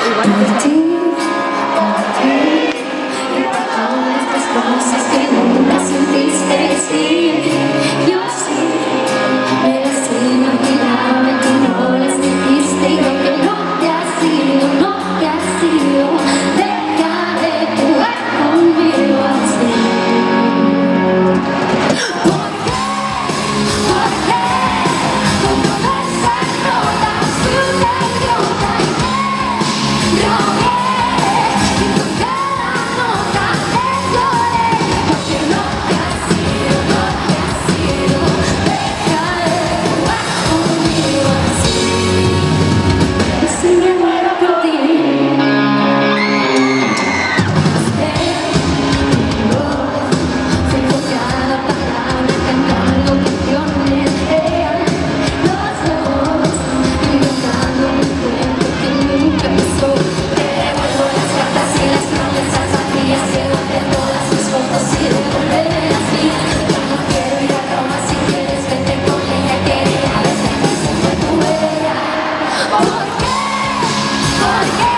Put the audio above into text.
Cosas que nunca sentiste decir, yo sí me las imaginaba, tú no las sentiste y lo que no te ha sido, no te ha sido, deja de jugar conmigo así. ¿Por qué? ¿Por qué? Con toda esa nota sucedió también, rogué y con cada nota te lloré. Porque no te ha sido, no te ha sido, deja de jugar conmigo así. Y si me muero por ti, tengo cada palabra cantando canciones de los dos, inventando un cuento que nunca pasó. Te devuelvo las cartas y las promesas vacías, llévate todas mis fotos y devuélveme las mías. Yo no quiero ir a Roma, si quieres vete con ella, quería verte que se fue tu bella. ¿Por qué? ¿Por qué?